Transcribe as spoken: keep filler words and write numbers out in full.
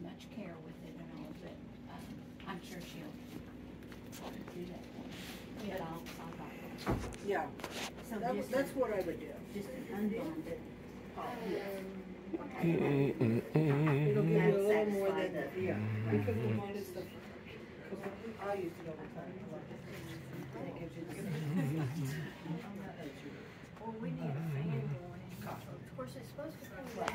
much care with it and all, but, um, I'm sure she'll do that for me. But I'll, I'll buy it. Yeah, So that, just that's a- what I would do. Just an unbonded. It'll give you a little more Satisfy than, the- yeah, because the bonded stuff, because I used it all the time. And it gives you the. Well, we need a fan going. Of course, it's supposed to cool down.